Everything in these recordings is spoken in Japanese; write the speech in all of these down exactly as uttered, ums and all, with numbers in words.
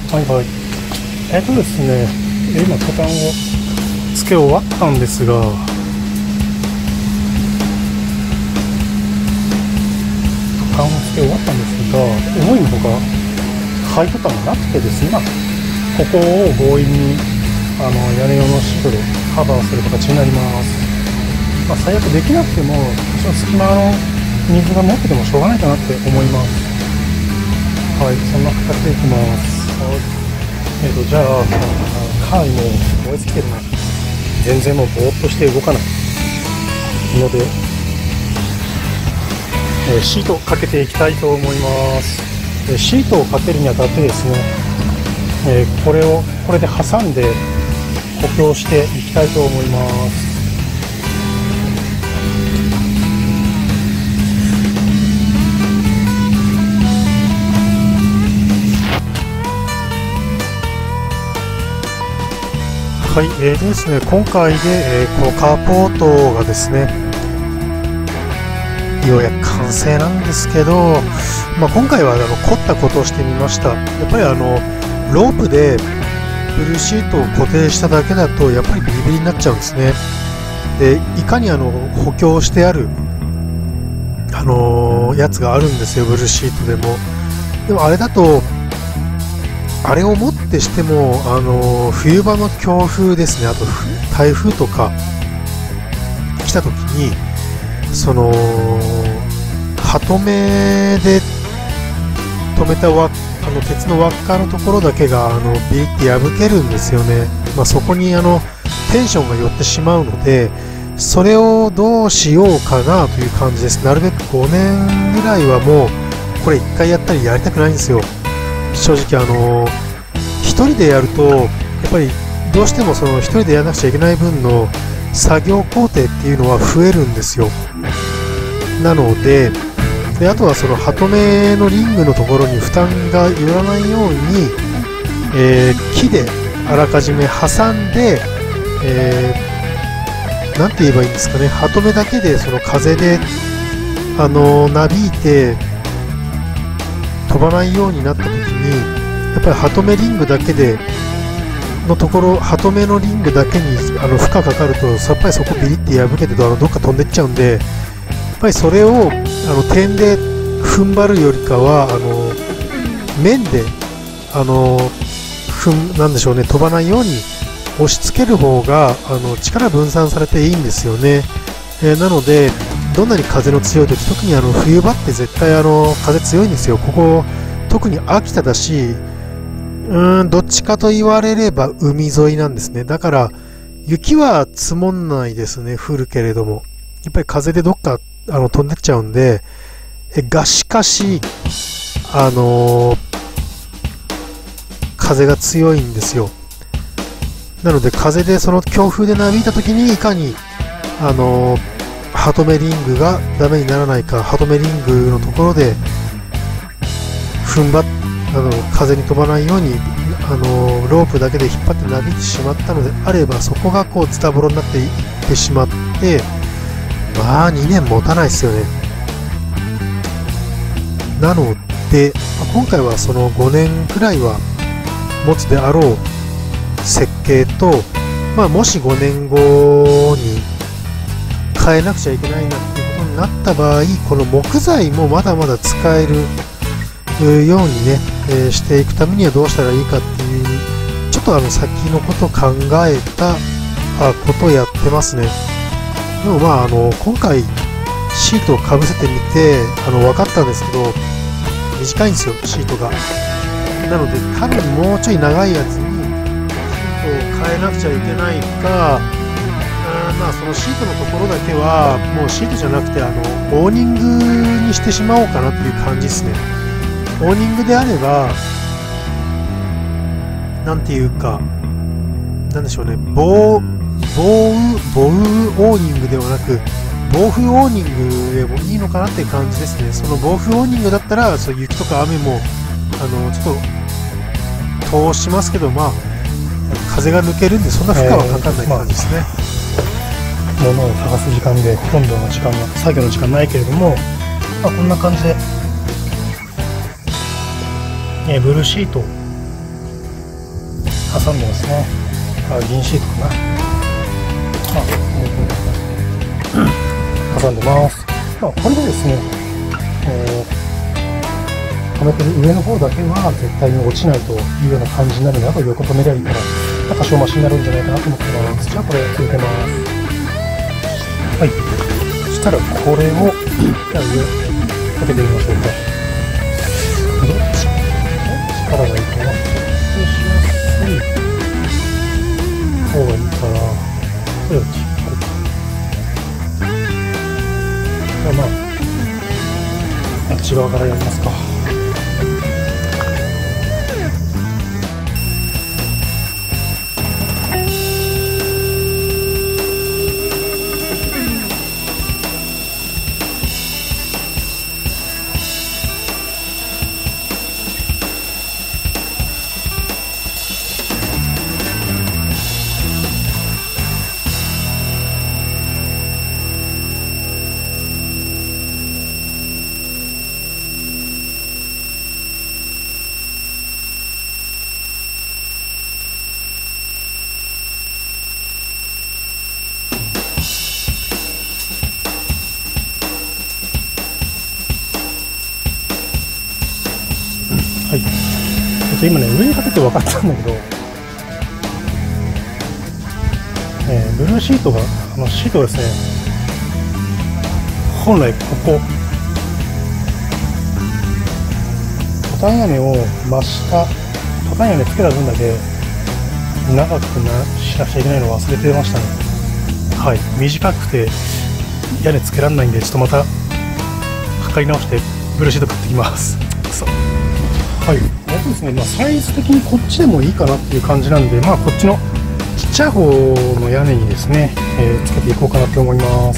はいはい。えっとですね、今トタンをつけ終わったんですが、トタンをつけ終わったんですが、思いのほかハイトタンがなくてですね、まあ、ここを強引にあの屋根用のシートでカバーする形になります。まあ、最悪できなくても、その隙間の水が持っててもしょうがないかなって思います。はい、そんな形でいきます。えっと、じゃあ、カーにも燃え尽きてるな。全然もうぼーっとして動かないので、えー、シートをかけていきたいと思います。えー、シートをかけるにあたってですね、えー、これをこれで挟んで補強していきたいと思います。はい、えーですね、今回で、えー、このカーポートがですね、ようやく完成なんですけど、まあ、今回はあの凝ったことをしてみました。やっぱりあのロープでブルーシートを固定しただけだとやっぱりビリビリになっちゃうんですね。で、いかにあの補強してある、あのー、やつがあるんですよ、ブルーシートでも。でもあれだとあれをもってしても、あのー、冬場の強風ですね、あと台風とか来た時にそのハトメで止めた輪あの鉄の輪っかのところだけがあのビリって破けるんですよね。まあ、そこにあのテンションが寄ってしまうので、それをどうしようかなという感じです。なるべくごねんぐらいはもうこれいっかいやったりやりたくないんですよ。正直あのひとりでやるとやっぱりどうしてもそのひとりでやらなくちゃいけない分の作業工程っていうのは増えるんですよ。なので、であとはそのハトメのリングのところに負担が寄らないように、えー、木であらかじめ挟んで、えー、なんて言えばいいんですかね、ハトメだけでその風であのなびいて飛ばないようになった時に、やっぱりハトメリングだけでのところ、ハトメのリングだけにあの負荷かかると、やっぱりそこビリって破けてどっか飛んでっちゃうんで、やっぱりそれをあの点で踏ん張るよりかはあの面であの踏んなんでしょうね、飛ばないように押し付ける方があの力分散されていいんですよね。えー、なのでどんなに風の強い時、特にあの冬場って絶対あの風強いんですよ。ここ特に秋田だし、うーんどっちかと言われれば海沿いなんですね。だから雪は積もんないですね、降るけれどもやっぱり風でどっかあの飛んでっちゃうんで、えがしかしあのー、風が強いんですよ。なので風でその強風でなびいた時にいかにあのー、ハトメリングがダメにならないか、ハトメリングのところで踏ん張っあの風に飛ばないようにあのロープだけで引っ張ってなびいてしまったのであれば、そこがこうズタボロになっていってしまって、まあにねん持たないですよね。なので今回はそのごねんくらいは持つであろう設計と、まあ、もしごねんごに変えなくちゃいけないなっていうことになった場合、この木材もまだまだ使えるようにね、えー、していくためにはどうしたらいいかっていう、ちょっとあの先のことを考えたあことをやってますね。でもまああの今回シートをかぶせてみてあの分かったんですけど、短いんですよシートが。なので多分もうちょい長いやつにシートを変えなくちゃいけないか、まあそのシートのところだけはもうシートじゃなくてあのオーニングにしてしまおうかなっていう感じですね。オーニングであればなんていうか、なんでしょうね、防防雨防雨オーニングではなく暴風オーニングでもいいのかなっていう感じですね。その暴風オーニングだったらそう雪とか雨もあのちょっと通しますけど、まあ風が抜けるんでそんな負荷はかかんない感じですね。えーまあ、物を探す時間でほとんどの時間が作業の時間ないけれども、まあ、こんな感じで、えー、ブルーシート挟んでますね。あ、銀シートかな。あ、挟んでます。まあ、これでですね、えー、止めてる上の方だけは絶対に落ちないというような感じになるので、あと横止めりゃいいから、多少マシになるんじゃないかなと思ってます。じゃあこれ入れてます。はい。そしたらこれを、じゃあ上、かけてみましょうか。どっち力がいいかな。設定しやすい方がいいかな。これをちまあ、あっち側からやりますか。はい、えっと今ね上にかけて分かったんだけど、えー、ブルーシートがあのシートがですね、本来ここトタン屋根を真下、トタン屋根つけた分だけ長くなしなくちゃいけないのを忘れてましたね。はい、短くて屋根つけられないんで、ちょっとまた測り直してブルーシート買ってきます。そう、はい、あとですね、まあ、サイズ的にこっちでもいいかなっていう感じなんで、まあ、こっちのちっちゃい方の屋根にですね、えー、つけていこうかなと思います。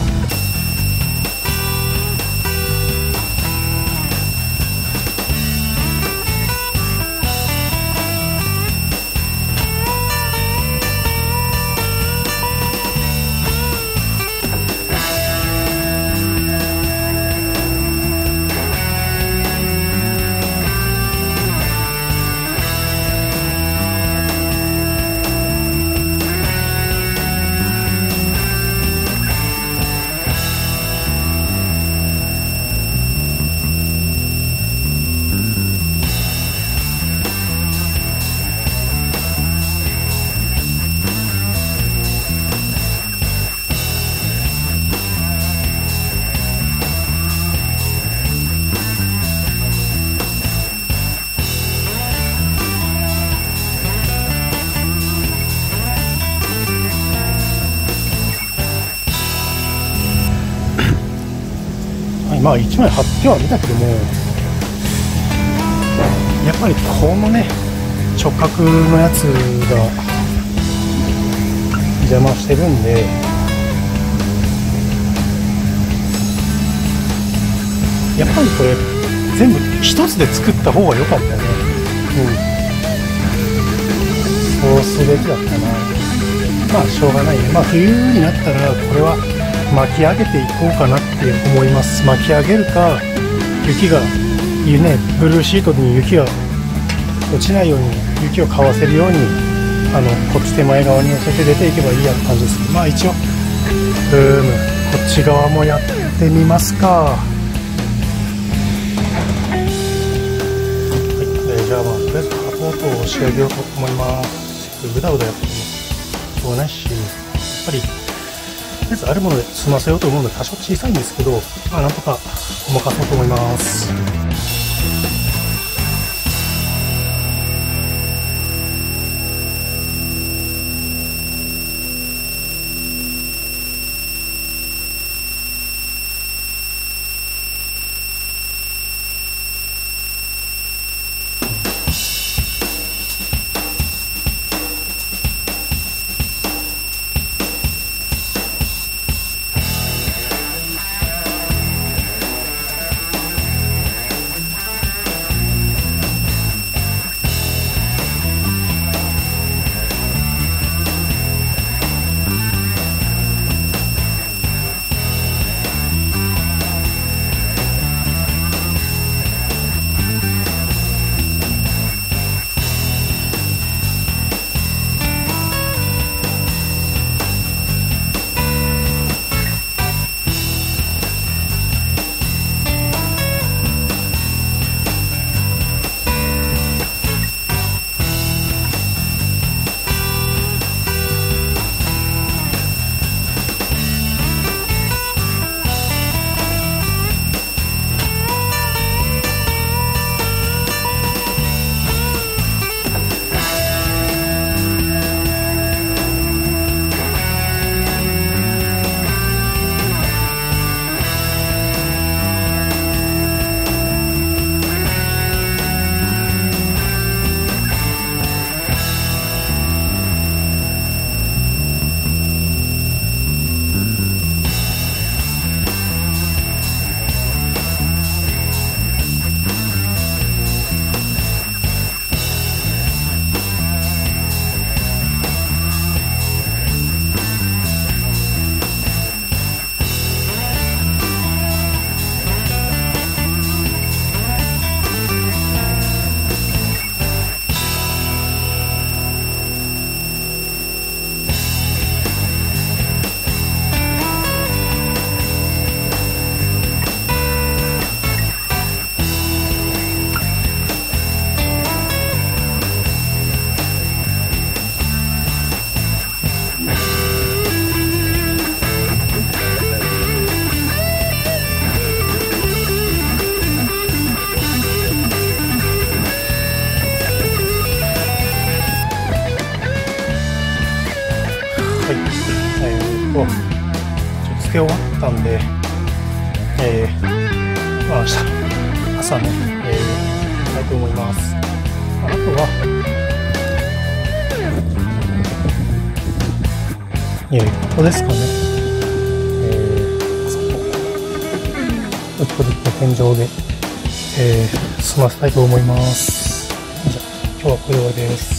まあいちまい貼ってはみたけども、やっぱりこのね直角のやつが邪魔してるんで、やっぱりこれ全部一つで作った方が良かったね。うん、そうすべきだったな。まあしょうがないね。まあ冬になったらこれは巻き上げていこうかなって思います。巻き上げるか、雪がいうね、ブルーシートに雪が落ちないように、雪をかわせるように、あのこっち手前側に寄せて出ていけばいいやって感じですけど、まあ一応うーむこっち側もやってみますか。はい、えー、じゃあまあとりあえずサポートを仕上げようと思います。ぐだぐだやってもしょうがないし、やっぱりとりあえずあるもので済ませようと思うので多少小さいんですけど、まあ、なんとかごまかそうと思います。 け終わったんで、えー、まあ明日朝ね、えー、したいと思います。あとは、えー、ここですかね。えー、あそこ。ウッドデッキの天井で、えー、済ませたいと思います。じゃあ、今日はこれで終わりです。